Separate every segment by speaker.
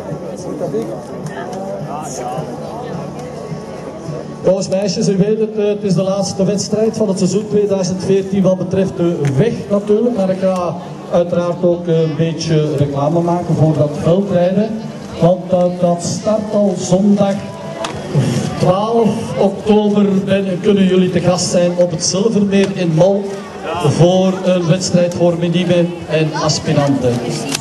Speaker 1: Jongens, meisjes, u weet het, het is de laatste wedstrijd van het seizoen 2014 wat betreft de weg natuurlijk. Maar ik ga uiteraard ook een beetje reclame maken voor dat veldrijden. Want dat start al zondag 12 oktober. Kunnen jullie te gast zijn op het Zilvermeer in Mol voor een wedstrijd voor minimen en aspiranten.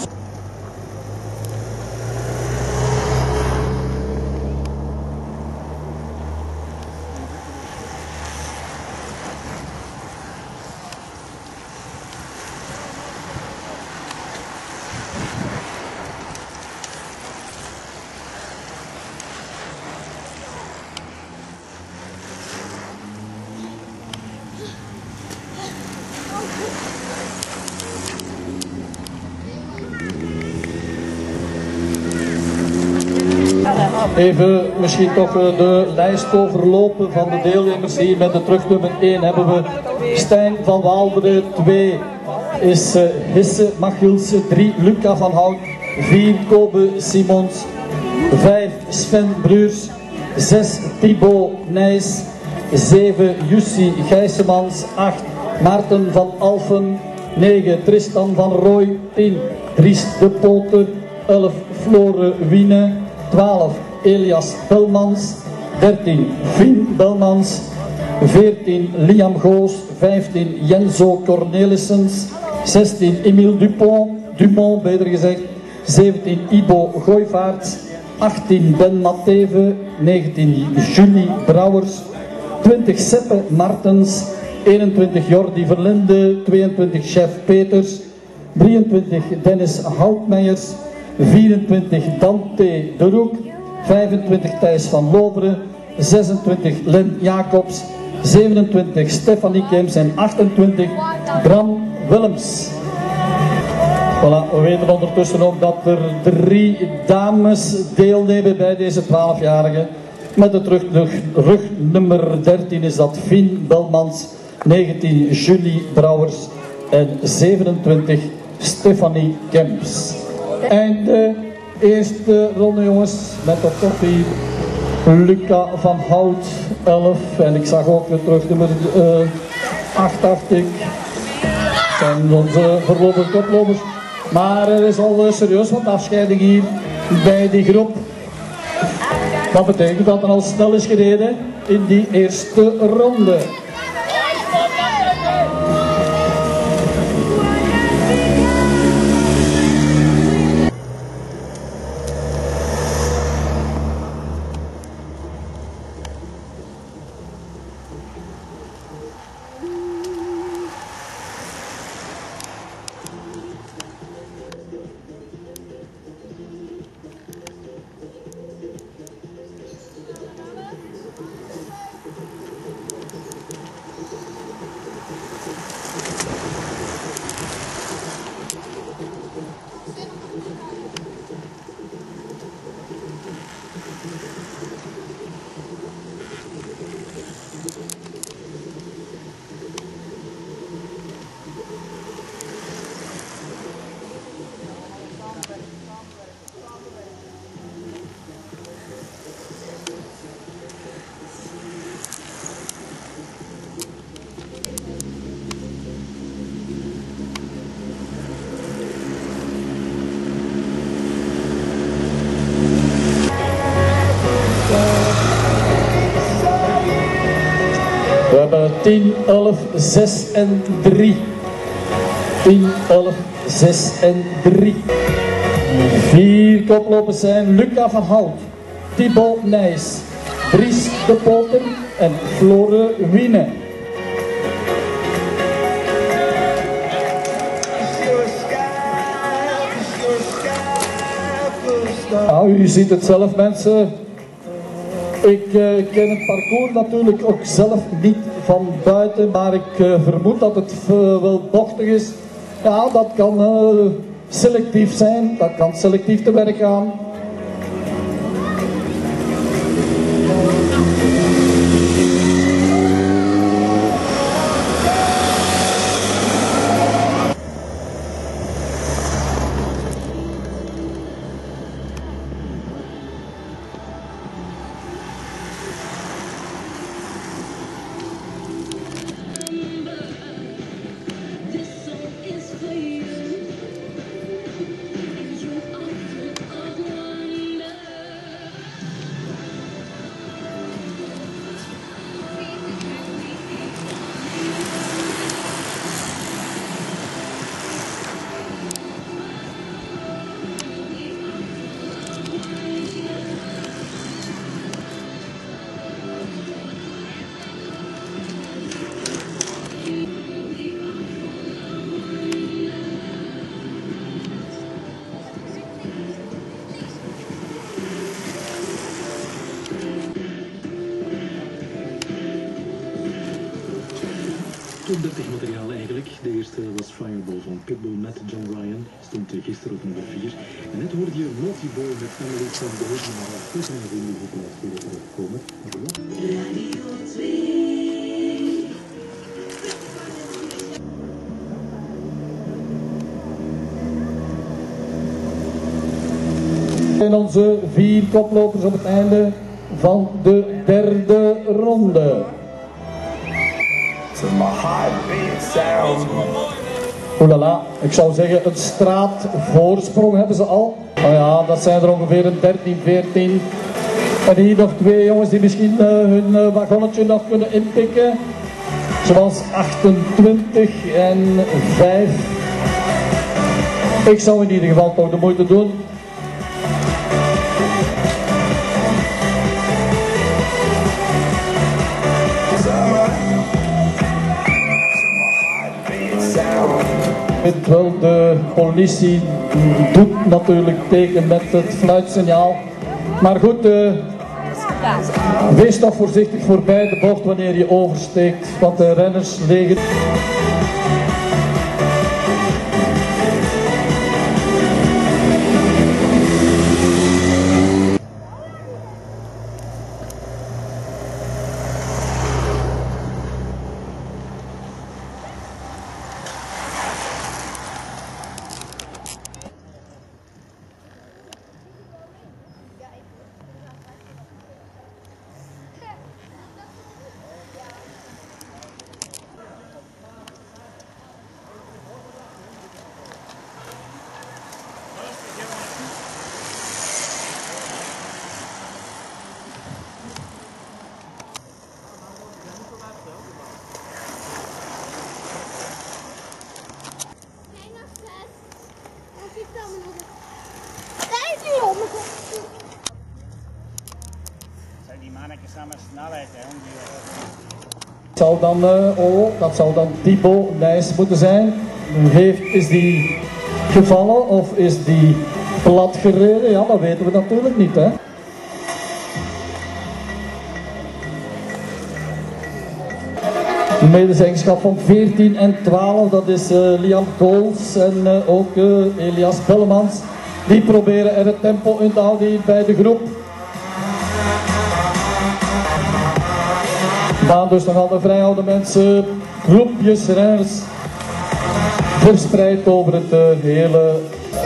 Speaker 1: Even misschien toch de lijst overlopen van de deelnemers. Hier met de terug nummer 1 hebben we Stijn van Waalberen, 2 is Hisse Machielse, 3 Luca van Hout, 4 Kobe Simons, 5 Sven Bruurs, 6 Thibaut Nijs, 7 Jussi Gijsemans, 8 Maarten van Alphen, 9 Tristan van Rooij, 10 Dries de Poter, 11 Flore Wiene, 12 Elias Belmans, 13 Fien Belmans, 14 Liam Goos, 15 Jenzo Cornelissens, 16 Emile Dumont beter gezegd, 17 Ibo Gooivaerts, 18 Ben Matheve, 19 Julie Brouwers, 20 Seppe Martens, 21 Jordi Verlinde, 22 Chef Peters, 23 Dennis Houtmeijers, 24 Dante de Roek, 25 Thijs van Loveren, 26 Len Jacobs, 27 Stefanie Kems en 28 Bram Willems. Voilà, we weten ondertussen ook dat er 3 dames deelnemen bij deze 12-jarigen. Met de rug nummer 13 is dat Fien Belmans, 19 Julie Brouwers en 27 Stefanie Kemps. En de eerste ronde, jongens, met op kop hier Luca van Hout, 11. En ik zag ook weer terug nummer 8, dacht ik. Zijn onze voorlopige koplopers. Maar er is al serieus wat afscheiding hier bij die groep. Dat betekent dat er al snel is gereden in die eerste ronde. We hebben 10, 11, 6 en 3. 10, 11, 6 en 3. 4 koplopers zijn Luca van Hout, Thibaut Nijs, Dries de Poter en Flore Wiene. Nou, u ziet het zelf, mensen. Ik ken het parcours natuurlijk ook zelf niet van buiten, maar ik vermoed dat het wel bochtig is. Ja, dat kan selectief zijn, dat kan selectief te werk gaan.
Speaker 2: top 30 materiaal eigenlijk. De eerste was Fireball van Pitbull met John Ryan. Stond gisteren op nummer 4. En net hoorde je Naughty Boy met Family van Dozen, maar al goed zijn goede muziek om uit weer terugkomen.
Speaker 1: En onze 4 koplopers op het einde van de derde ronde. Oelala, ik zou zeggen een straatvoorsprong hebben ze al. Oh ja, dat zijn er ongeveer een 13, 14. En hier nog 2 jongens die misschien hun wagonnetje nog kunnen inpikken. Zoals 28 en 5. Ik zou in ieder geval toch de moeite doen. Terwijl de politie doet natuurlijk teken met het fluitsignaal. Maar goed, wees toch voorzichtig voorbij de bocht wanneer je oversteekt, want de renners liggen. Dat zou dan Thibaut Nys moeten zijn. Is die gevallen of is die plat gereden? Ja, dat weten we natuurlijk niet, hè. Medezeggenschap van 14 en 12, dat is Liam Kools en ook Elias Bellemans. Die proberen er het tempo in te houden hier bij de groep. Maar dus nog altijd vrijhouden mensen, groepjes renners, verspreid over het hele...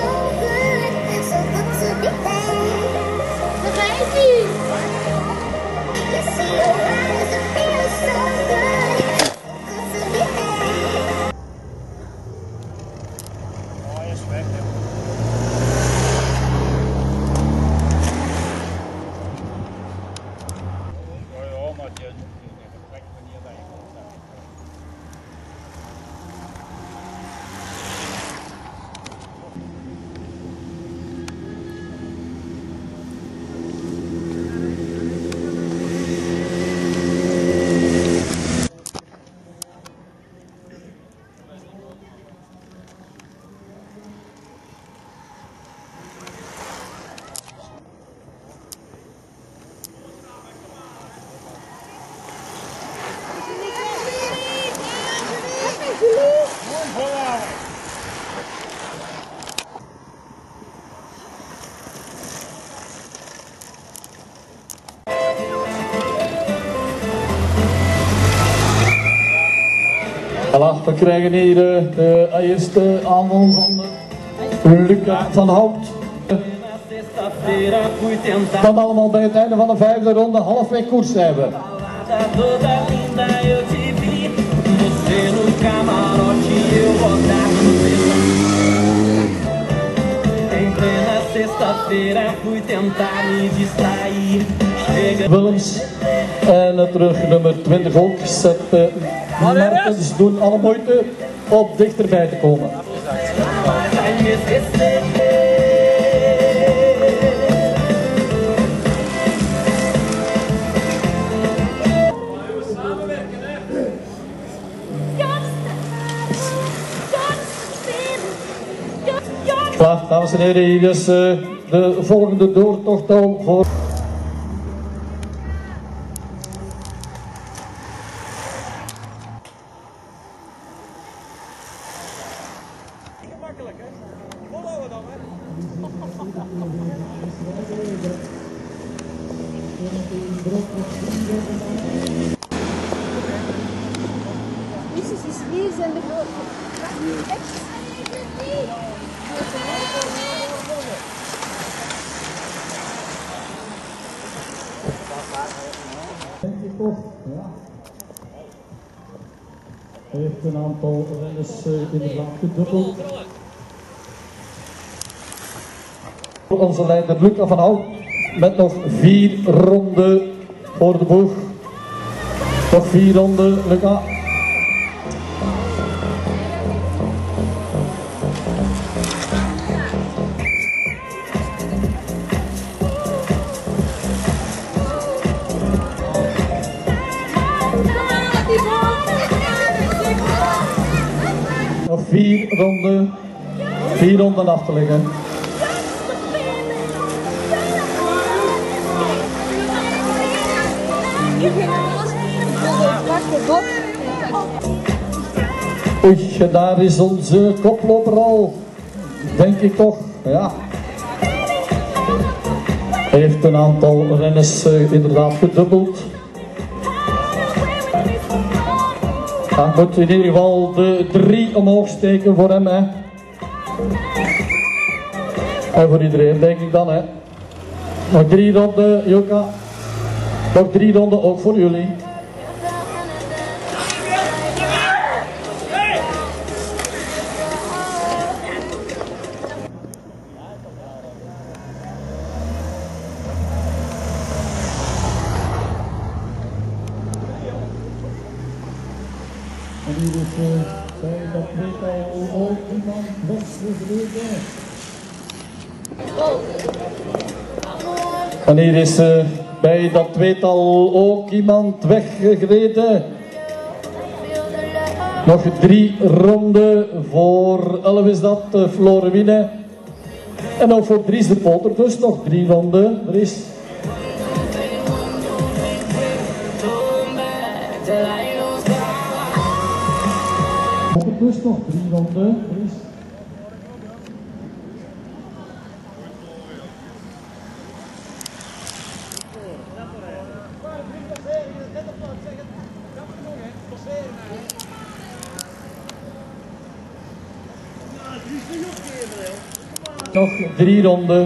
Speaker 1: Voilà, we krijgen hier de eerste aanval van Luca van Hout. Dan allemaal bij het einde van de 5e ronde, halfweg koers zijn we. Willems en terug nummer 20 ook. Martens doen alle moeite om dichterbij te komen. Klaar, dames en heren, hier is de volgende doortocht al voor...
Speaker 3: Hier zijn de grote.
Speaker 1: Denk ik toch, ja. Hij heeft een aantal renners inderdaad gedubbeld. Onze leider Luca van Hout met nog 4 ronden voor de boeg. Nog 4 ronden, Luca. Nog 4 ronden. 4 ronden af te leggen. Oei, daar is onze koploper al. Denk ik toch, ja. Hij heeft een aantal renners inderdaad gedubbeld. Hij moet in ieder geval de 3 omhoog steken voor hem, hè. En voor iedereen, denk ik dan, hè. Nog 3 ronden, Joka. Nog 3 ronden ook voor jullie. En hier is bij dat tweetal ook iemand weggereden. En hier is bij dat tweetal ook iemand weggereden. Nog 3 ronden voor 11 is dat, Florewine. En ook voor Dries de Potter, dus nog 3 ronden, Dries. Dus nog 3 ronden, Dries. Nog 3 ronden.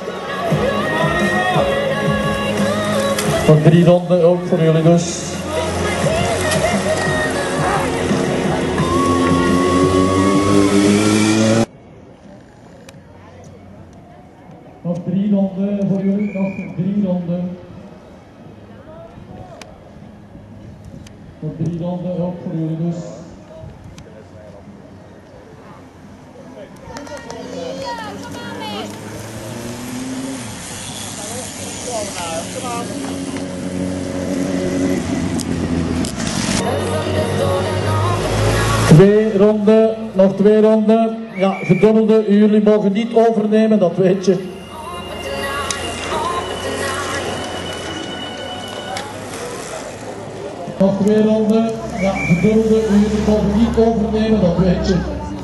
Speaker 1: Nog 3 ronden ook voor jullie dus. Nog 3 ronden voor jullie, nog 3 ronden. Nog 3 ronden ook voor jullie dus. Twee ronden, nog 2 ronden. Ja, gedubbelde, jullie mogen niet overnemen, dat weet je. Nog 2 ronden, ja, gedubbelde, jullie mogen niet overnemen, dat weet je.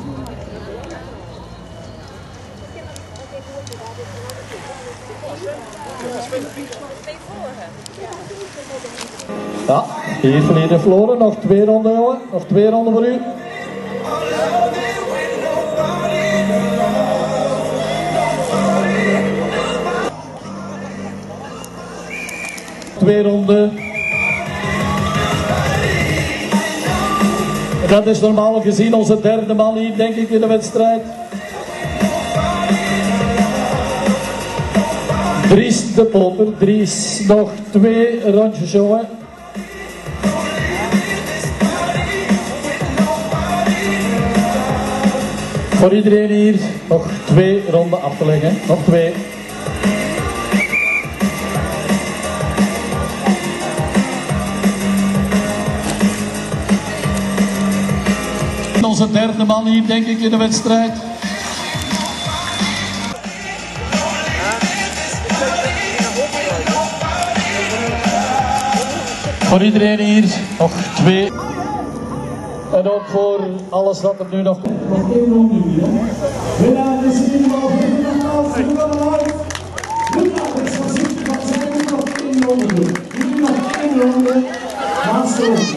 Speaker 1: Ja, hier verleden Floren, nog 2 ronden jongen, nog 2 ronden voor u. Twee ronden. Dat is normaal gezien onze 3e man hier, denk ik, in de wedstrijd. Dries de Potter, Dries, nog 2 rondjes jongen. Voor iedereen hier nog 2 ronden af te leggen, nog 2. Onze 3e man hier, denk ik, in de wedstrijd. Voor iedereen hier nog 2. En ook voor alles wat er nu nog komt. Nog 1 ronde hier. Winnaar is in ieder geval van de Luca is nog 1 ronde. ronde, laatste ronde.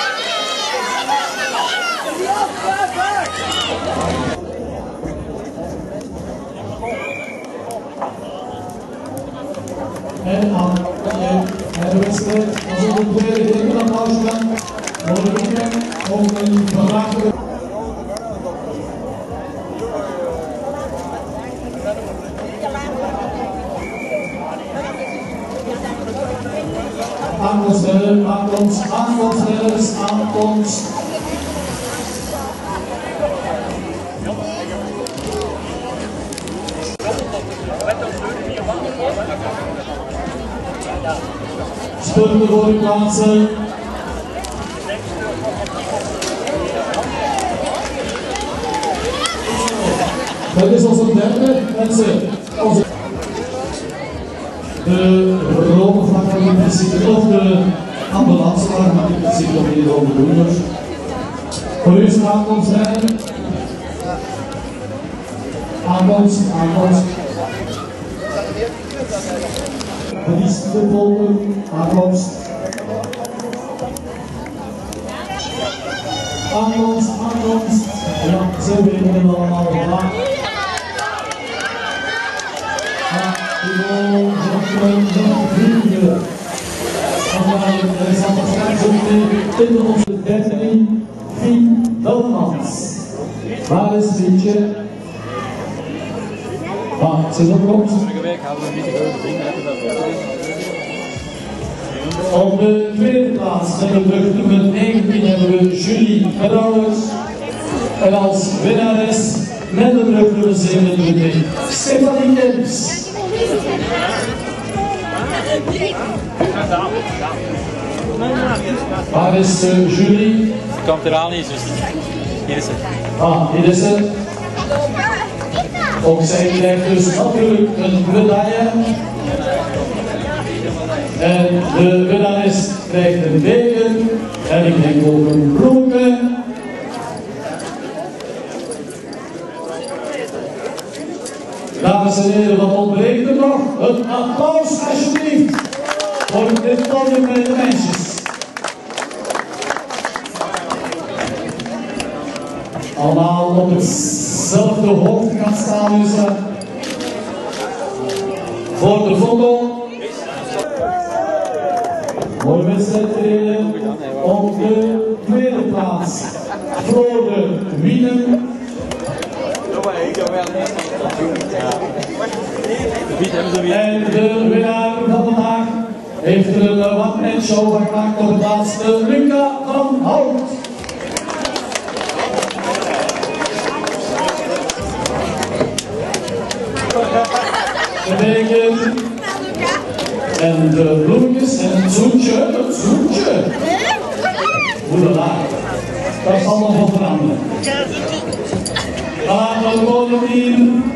Speaker 1: En aan de wedstrijd, als ook een tweede deel van applaus gaan, worden we om een vraag te aankomst. Spullen voor de plaatsen. Dat is onze derde mensen. De rode vlag van de principe of de ambulance vlag, maar in principe nog niet over de doeners. Voor u is de aankomst rijden. Aankomst. Verlies de volken, aankomst. Aankomst. Ja, ze weten het allemaal vandaag. In onze 13, Fien Belmans. Waar is Fientje? Ze is opkomst. Op de tweede plaats met de brug nummer 19 hebben we Julie Brouwers. En als winnares met de brug nummer 27 Stefanie Ems. Waar is Julie?
Speaker 3: Ze komt eraan niet, dus hier is ze.
Speaker 1: Hier is ze. Ook zij krijgt dus natuurlijk een medaille. En de winnares krijgt een deken. En ik denk ook een bloemetje. Dames en heren, wat ontbreekt er nog? Een applaus alsjeblieft voor dit podium bij de meisjes. Allemaal op hetzelfde hoofd gaan staan dus voor de foto. Mooie wedstrijd gereden op de tweede plaats. Frode Wienen. En de winnaar van vandaag heeft er een one-man show gemaakt op het laatste, Luca van Hout. De deken en de bloemetjes en het zoetje. Oelala, dat is allemaal van veranderen. Aan het podium hier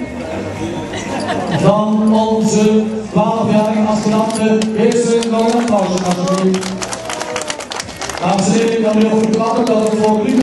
Speaker 1: van onze 12-jarige astronauten. Eerste nog een applaus alsjeblieft. Dames en heren, ik kan u ook verklappen dat het voor